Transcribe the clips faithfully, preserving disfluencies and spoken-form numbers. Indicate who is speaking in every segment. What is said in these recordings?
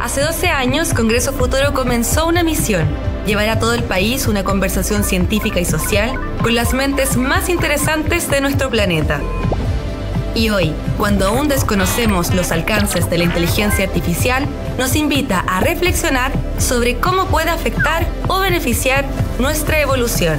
Speaker 1: Hace doce años, Congreso Futuro comenzó una misión: llevar a todo el país una conversación científica y social con las mentes más interesantes de nuestro planeta. Y hoy, cuando aún desconocemos los alcances de la inteligencia artificial, nos invita a reflexionar sobre cómo puede afectar o beneficiar nuestra evolución.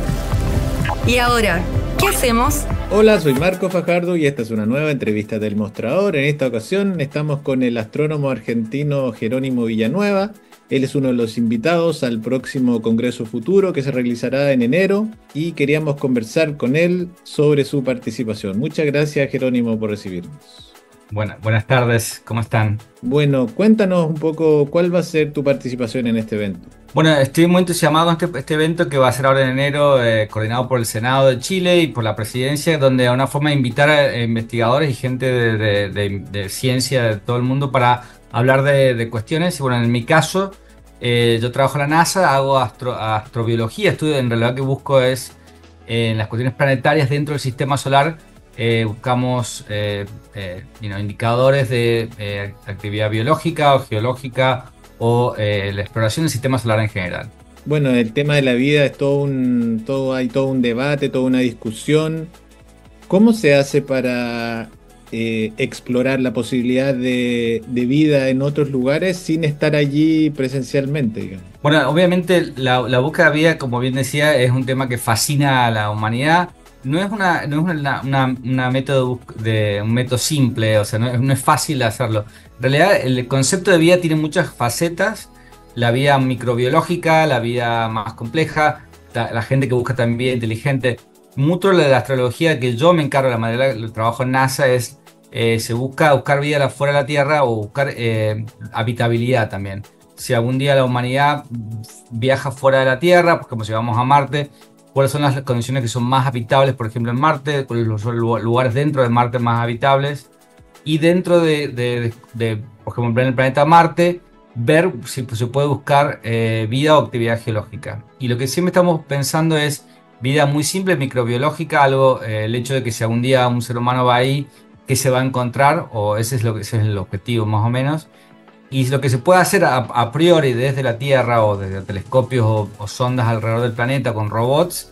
Speaker 1: Y ahora, ¿qué hacemos?
Speaker 2: Hola, soy Marco Fajardo y esta es una nueva entrevista del Mostrador. En esta ocasión estamos con el astrónomo argentino Jerónimo Villanueva. Él es uno de los invitados al próximo Congreso Futuro que se realizará en enero y queríamos conversar con él sobre su participación. Muchas gracias, Jerónimo, por recibirnos.
Speaker 3: Bueno, buenas tardes, ¿cómo están?
Speaker 2: Bueno, cuéntanos un poco cuál va a ser tu participación en este evento.
Speaker 3: Bueno, estoy muy entusiasmado con este, este evento que va a ser ahora en enero, eh, coordinado por el Senado de Chile y por la Presidencia, donde es una forma de invitar a investigadores y gente de, de, de, de ciencia de todo el mundo para hablar de, de cuestiones. Y bueno, en mi caso, eh, yo trabajo en la NASA, hago astro, astrobiología, estudio, en realidad lo que busco es eh, en las cuestiones planetarias dentro del sistema solar. Eh, buscamos eh, eh, you know, indicadores de eh, actividad biológica o geológica o eh, la exploración del sistema solar en general.
Speaker 2: Bueno, el tema de la vida es todo un, todo, hay todo un debate, toda una discusión. ¿Cómo se hace para eh, explorar la posibilidad de, de vida en otros lugares sin estar allí presencialmente, digamos?
Speaker 3: Bueno, obviamente la, la búsqueda de vida, como bien decía, es un tema que fascina a la humanidad. No es una, no es una, una, una método de un método simple, o sea, no es, no es fácil hacerlo. En realidad, el concepto de vida tiene muchas facetas: la vida microbiológica, la vida más compleja, la, la gente que busca también vida inteligente. Mucho de la astrología que yo me encargo, la manera del trabajo en NASA, es eh, se busca buscar vida fuera de la Tierra o buscar eh, habitabilidad también. Si algún día la humanidad viaja fuera de la Tierra, pues como si vamos a Marte, cuáles son las condiciones que son más habitables, por ejemplo en Marte, cuáles son los lugares dentro de Marte más habitables, y dentro de, de, de, de por ejemplo en el planeta Marte, ver si se puede buscar eh, vida o actividad geológica. Y lo que siempre estamos pensando es vida muy simple, microbiológica, algo, eh, el hecho de que si algún día un ser humano va ahí, ¿qué se va a encontrar? O ese es, lo que, ese es el objetivo más o menos. Y lo que se puede hacer a, a priori desde la Tierra o desde telescopios o, o sondas alrededor del planeta con robots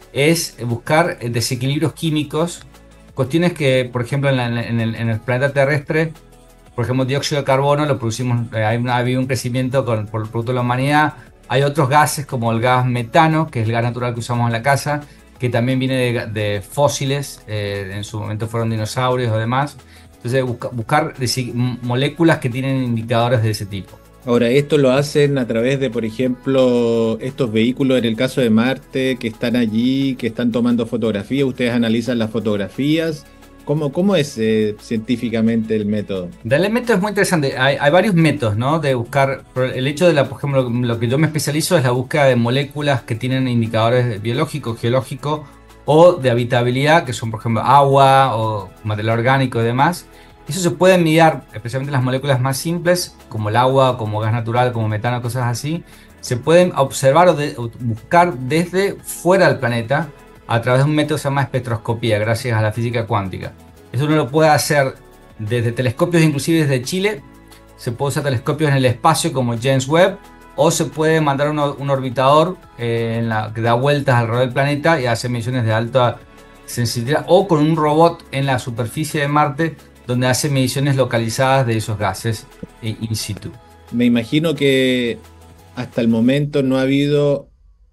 Speaker 3: es buscar desequilibrios químicos, cuestiones que, por ejemplo, en, la, en, el, en el planeta terrestre, por ejemplo, dióxido de carbono lo producimos, eh, hay una, ha habido un crecimiento con, por el producto de la humanidad. Hay otros gases como el gas metano, que es el gas natural que usamos en la casa, que también viene de, de fósiles, eh, en su momento fueron dinosaurios o demás. Entonces, busca, buscar moléculas que tienen indicadores de ese tipo.
Speaker 2: Ahora, esto lo hacen a través de, por ejemplo, estos vehículos, en el caso de Marte, que están allí, que están tomando fotografías. Ustedes analizan las fotografías. ¿Cómo, cómo es eh, científicamente el método?
Speaker 3: El método es muy interesante. Hay, hay varios métodos, ¿no? De buscar. El hecho de la, por ejemplo, lo que yo me especializo es la búsqueda de moléculas que tienen indicadores biológicos, geológicos o de habitabilidad, que son, por ejemplo, agua o material orgánico y demás. Eso se puede mirar, especialmente las moléculas más simples, como el agua, como gas natural, como metano, cosas así. Se pueden observar o, de, o buscar desde fuera del planeta a través de un método que se llama espectroscopía, gracias a la física cuántica. Eso uno lo puede hacer desde telescopios, inclusive desde Chile. Se puede usar telescopios en el espacio como James Webb, o se puede mandar un, un orbitador eh, en la, que da vueltas alrededor del planeta y hace misiones de alta sensibilidad, o con un robot en la superficie de Marte, donde hace mediciones localizadas de esos gases in situ.
Speaker 2: Me imagino que hasta el momento no ha habido,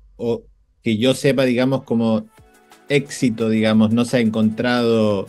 Speaker 2: o que yo sepa, digamos, como éxito, digamos, no se ha encontrado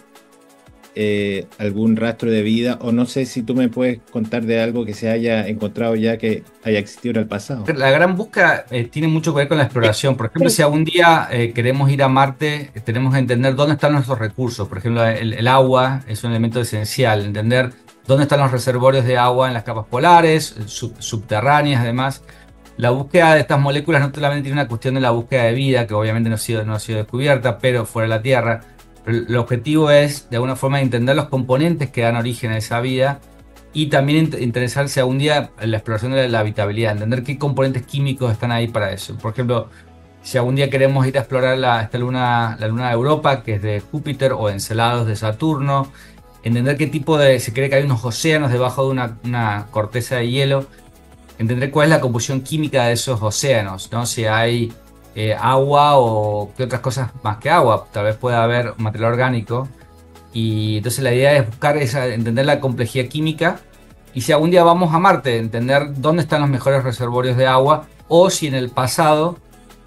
Speaker 2: eh, algún rastro de vida, o no sé si tú me puedes contar de algo que se haya encontrado ya que haya existido en el pasado.
Speaker 3: La gran búsqueda eh, tiene mucho que ver con la exploración. Por ejemplo, si algún día eh, queremos ir a Marte, eh, tenemos que entender dónde están nuestros recursos. Por ejemplo, el, el agua es un elemento esencial, entender dónde están los reservorios de agua en las capas polares, sub, subterráneas, además. La búsqueda de estas moléculas no solamente tiene una cuestión de la búsqueda de vida, que obviamente no ha sido, no ha sido descubierta, pero fuera de la Tierra. El objetivo es, de alguna forma, entender los componentes que dan origen a esa vida y también interesarse algún día en la exploración de la habitabilidad, entender qué componentes químicos están ahí para eso. Por ejemplo, si algún día queremos ir a explorar la, esta luna, la luna de Europa, que es de Júpiter, o Encelados de Saturno, entender qué tipo de, se cree que hay unos océanos debajo de una, una corteza de hielo, entender cuál es la composición química de esos océanos, ¿no? Si hay eh, agua o qué otras cosas más que agua, tal vez pueda haber material orgánico. Y entonces la idea es buscar esa, entender la complejidad química, y si algún día vamos a Marte, entender dónde están los mejores reservorios de agua, o si en el pasado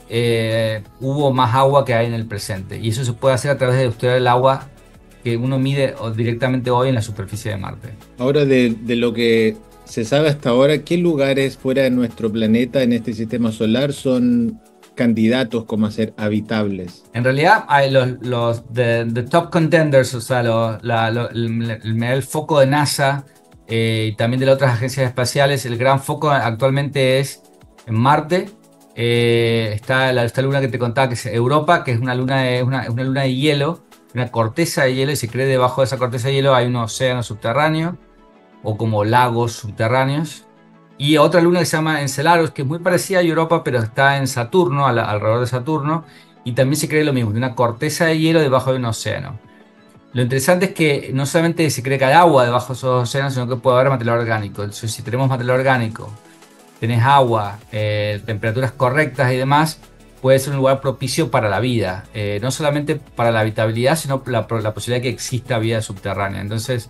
Speaker 3: eh, hubo más agua que hay en el presente. Y eso se puede hacer a través de estudiar el agua que uno mide directamente hoy en la superficie de Marte.
Speaker 2: Ahora, de, de lo que se sabe hasta ahora, ¿qué lugares fuera de nuestro planeta en este sistema solar son candidatos como a ser habitables?
Speaker 3: En realidad, hay los, los the, the top contenders, o sea, lo, la, lo, el, el, el foco de NASA eh, y también de las otras agencias espaciales, el gran foco actualmente es en Marte. Eh, está la, esta luna que te contaba, que es Europa, que es una luna de, una, una luna de hielo, una corteza de hielo, y se cree debajo de esa corteza de hielo hay un océano subterráneo o como lagos subterráneos. Y otra luna que se llama Enceladus, que es muy parecida a Europa, pero está en Saturno, al, alrededor de Saturno, y también se cree lo mismo, de una corteza de hielo debajo de un océano. Lo interesante es que no solamente se cree que hay agua debajo de esos océanos, sino que puede haber material orgánico. Entonces, si tenemos material orgánico, tenés agua, eh, temperaturas correctas y demás, puede ser un lugar propicio para la vida. Eh, no solamente para la habitabilidad, sino la, la posibilidad de que exista vida subterránea. Entonces,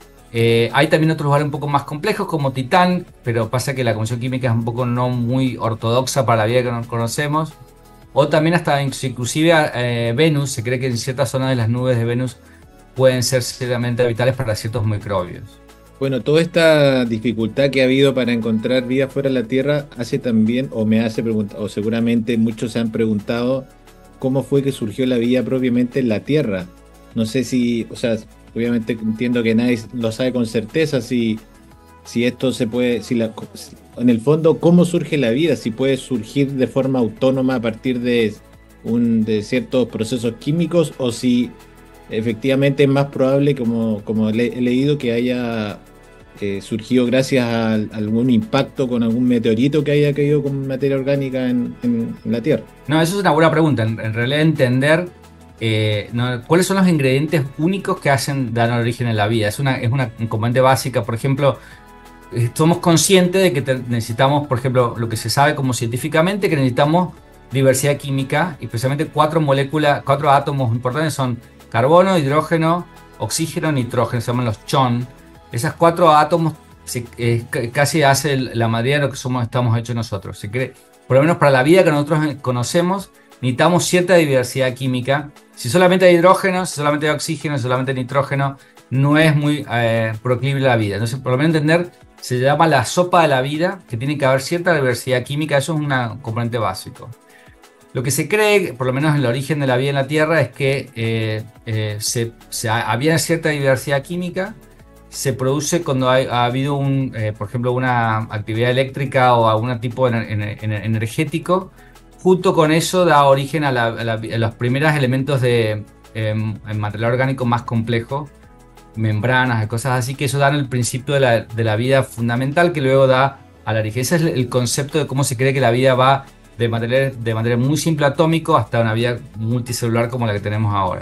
Speaker 3: Eh, hay también otros lugares un poco más complejos como Titán, pero pasa que la composición química es un poco no muy ortodoxa para la vida que nos conocemos. O también hasta inclusive eh, Venus, se cree que en ciertas zonas de las nubes de Venus pueden ser seriamente habitables para ciertos microbios.
Speaker 2: Bueno, toda esta dificultad que ha habido para encontrar vida fuera de la Tierra hace también, o me hace preguntar, o seguramente muchos se han preguntado, ¿cómo fue que surgió la vida propiamente en la Tierra? No sé si, o sea, obviamente entiendo que nadie lo sabe con certeza si, si esto se puede, si la, en el fondo, ¿cómo surge la vida? Si puede surgir de forma autónoma a partir de, un, de ciertos procesos químicos, o si efectivamente es más probable, como, como le, he leído, que haya eh, surgido gracias a, a algún impacto con algún meteorito que haya caído con materia orgánica en, en, en la Tierra.
Speaker 3: No, eso es una buena pregunta. En, en realidad entender Eh, no, cuáles son los ingredientes únicos que hacen dar origen a la vida. Es una, es una componente básica. Por ejemplo, eh, somos conscientes de que te, necesitamos, por ejemplo, lo que se sabe como científicamente, que necesitamos diversidad química, y precisamente cuatro moléculas, cuatro átomos importantes son carbono, hidrógeno, oxígeno, nitrógeno, se llaman los chon. Esas cuatro átomos se, eh, casi hace la mayoría de lo que somos, estamos hechos nosotros. Se cree, por lo menos para la vida que nosotros conocemos, necesitamos cierta diversidad química. Si solamente hay hidrógeno, si solamente hay oxígeno, si solamente hay nitrógeno, no es muy eh, proclive la vida. Entonces, por lo menos entender, se llama la sopa de la vida, que tiene que haber cierta diversidad química. Eso es un componente básico. Lo que se cree, por lo menos en el origen de la vida en la Tierra, es que eh, eh, se, se, había cierta diversidad química. Se produce cuando hay, ha habido, un, eh, por ejemplo, una actividad eléctrica o algún tipo de ener, ener, energético. Junto con eso da origen a, la, a, la, a los primeros elementos de eh, material orgánico más complejo, membranas y cosas así, que eso da el principio de la, de la vida fundamental, que luego da a la origen. Ese es el concepto de cómo se cree que la vida va de manera, de manera muy simple atómico hasta una vida multicelular como la que tenemos ahora.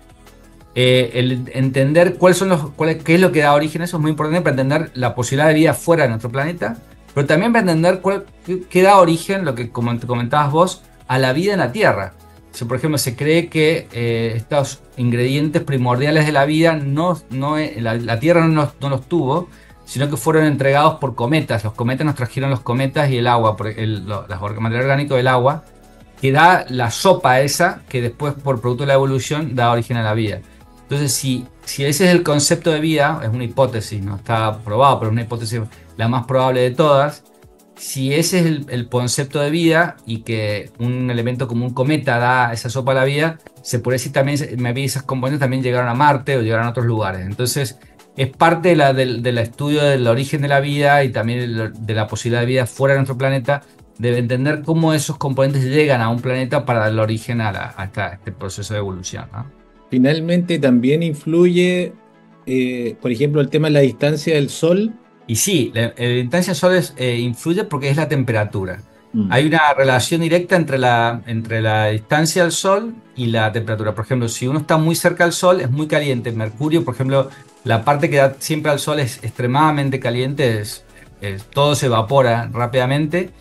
Speaker 3: Eh, el entender cuáles son los, cuál, qué es lo que da origen a eso es muy importante para entender la posibilidad de vida fuera de nuestro planeta, pero también para entender cuál, qué, qué da origen, lo que como te comentabas vos, a la vida en la Tierra. O sea, por ejemplo, se cree que eh, estos ingredientes primordiales de la vida, no, no, la, la Tierra no los, no los tuvo, sino que fueron entregados por cometas. Los cometas nos trajeron los cometas y el agua, el, el material orgánico del agua, que da la sopa esa, que después por producto de la evolución da origen a la vida. Entonces, si, si ese es el concepto de vida, es una hipótesis, no está probado, pero es una hipótesis la más probable de todas. Si ese es el, el concepto de vida y que un elemento como un cometa da esa sopa a la vida, se puede decir también, esas componentes también llegaron a Marte o llegaron a otros lugares. Entonces, es parte de la, del, del estudio del origen de la vida y también de, de la posibilidad de vida fuera de nuestro planeta, de entender cómo esos componentes llegan a un planeta para dar origen a, la, a, esta, a este proceso de evolución, ¿no?
Speaker 2: Finalmente también influye, eh, por ejemplo, el tema de la distancia del Sol.
Speaker 3: Y sí, la, la distancia del Sol es, eh, influye porque es la temperatura.
Speaker 2: Mm.
Speaker 3: Hay una relación directa entre la, entre la distancia al Sol y la temperatura. Por ejemplo, si uno está muy cerca al Sol, es muy caliente. Mercurio, por ejemplo, la parte que da siempre al Sol es extremadamente caliente, es, es- todo se evapora rápidamente.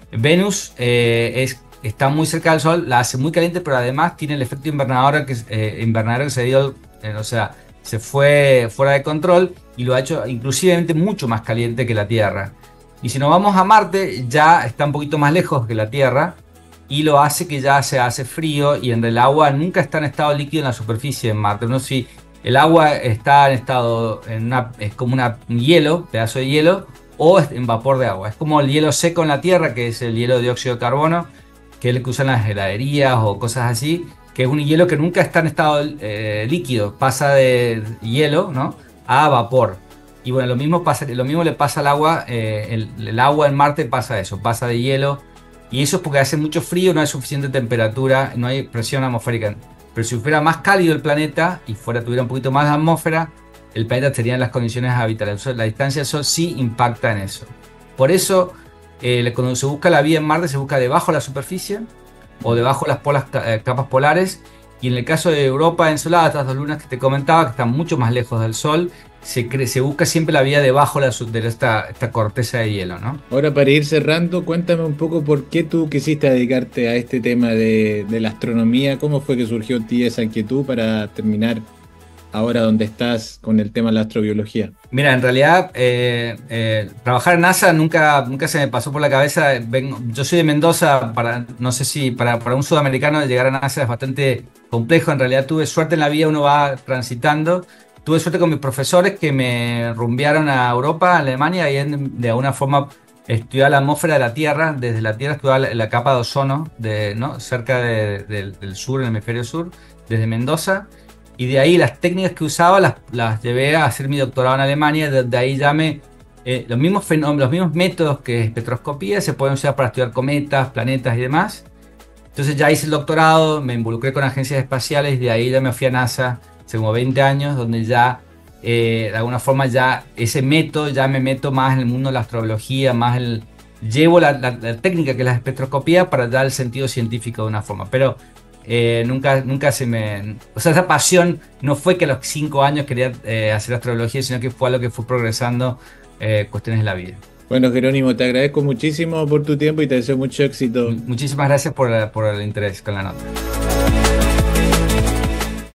Speaker 3: Venus eh, es, está muy cerca del Sol, la hace muy caliente, pero además tiene el efecto invernadero que, eh, invernadero que se dio, eh, o sea, se fue fuera de control y lo ha hecho inclusivamente mucho más caliente que la Tierra. Y si nos vamos a Marte, ya está un poquito más lejos que la Tierra y lo hace que ya se hace frío y en el agua nunca está en estado líquido en la superficie de Marte. No sé si el agua está en estado, en una, es como una, un hielo, pedazo de hielo, o es en vapor de agua. Es como el hielo seco en la Tierra, que es el hielo de dióxido de carbono, que es el que usan las heladerías o cosas así, que es un hielo que nunca está en estado eh, líquido, pasa de hielo, ¿no?, a vapor. Y bueno, lo mismo, pasa, lo mismo le pasa al agua, eh, el, el agua en Marte pasa eso, pasa de hielo, y eso es porque hace mucho frío, no hay suficiente temperatura, no hay presión atmosférica. Pero si fuera más cálido el planeta y fuera, tuviera un poquito más de atmósfera, el planeta estaría en las condiciones habitables. La distancia del Sol sí impacta en eso. Por eso, eh, cuando se busca la vida en Marte, se busca debajo de la superficie o debajo de las polas, eh, capas polares. Y en el caso de Europa ensolada, estas dos lunas que te comentaba, que están mucho más lejos del Sol, se, cree, se busca siempre la vida debajo de, la, de esta, esta corteza de hielo, ¿no?
Speaker 2: Ahora, para ir cerrando, cuéntame un poco por qué tú quisiste dedicarte a este tema de, de la astronomía. ¿Cómo fue que surgió en ti esa inquietud para terminar ahora donde estás con el tema de la astrobiología?
Speaker 3: Mira, en realidad eh, eh, trabajar en NASA nunca, nunca se me pasó por la cabeza. Vengo, yo soy de Mendoza, para, no sé si para, para un sudamericano llegar a NASA es bastante complejo. En realidad tuve suerte en la vida, uno va transitando. Tuve suerte con mis profesores que me rumbearon a Europa, a Alemania, y en, de alguna forma estudiar la atmósfera de la Tierra. Desde la Tierra estudiar la, la capa de ozono de, ¿no?, cerca de, de, del sur, en el hemisferio sur, desde Mendoza. Y de ahí las técnicas que usaba las, las llevé a hacer mi doctorado en Alemania. De ahí ya me... Eh, los, mismos los mismos métodos que espectroscopía se pueden usar para estudiar cometas, planetas y demás. Entonces ya hice el doctorado, me involucré con agencias espaciales y de ahí ya me fui a NASA hace como veinte años, donde ya eh, de alguna forma ya ese método, ya me meto más en el mundo de la astrobiología, más el, llevo la, la, la técnica que es la espectroscopía para dar el sentido científico de una forma. Pero Eh, nunca, nunca se me... O sea, esa pasión no fue que a los cinco años quería eh, hacer astrobiología, sino que fue algo que fue progresando eh, cuestiones de la vida.
Speaker 2: Bueno, Jerónimo, te agradezco muchísimo por tu tiempo y te deseo mucho éxito.
Speaker 3: Muchísimas gracias por, por el interés con la nota.